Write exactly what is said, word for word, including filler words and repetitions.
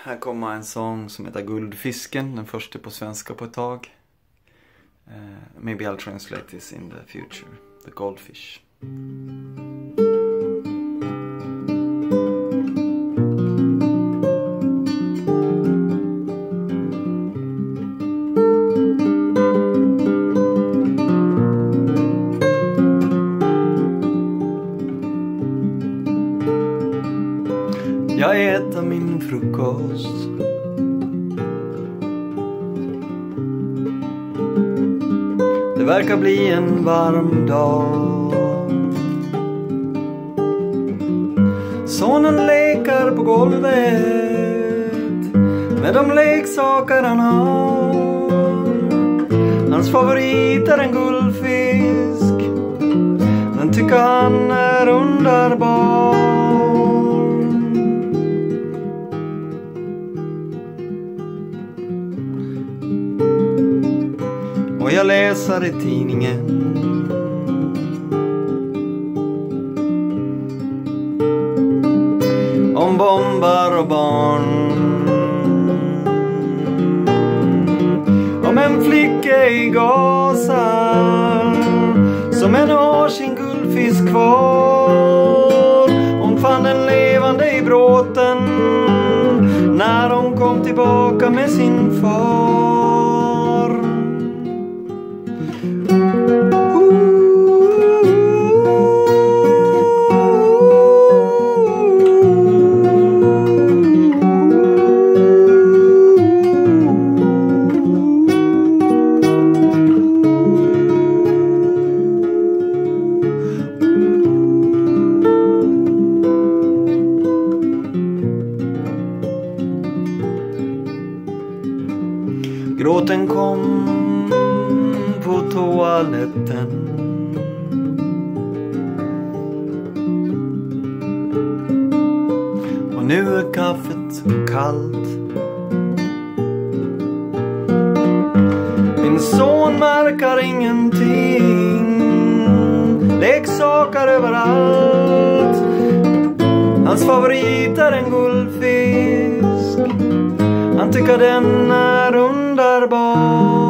Här kommer en sång som heter Guldfisken, den första på svenska på ett tag. Uh, maybe I'll translate this in the future. The Goldfish. Jag äter min frukost. Det verkar bli en varm dag. Sonen lekar på golvet med de leksaker han har. Hans favorit är en guldfisk. Den tycker han är underbar. Och jag läser i tidningen om bombar och barn, om en flicka i Gaza som ännu har sin guldfisk kvar. Hon fann den levande i bråten när hon kom tillbaka med sin far. Gråten kom på toaletten. Och nu är kaffet kallt. Min son märker ingenting. Leksaker överallt. Hans favorit är en guldfisk. Han tycker den är underbar.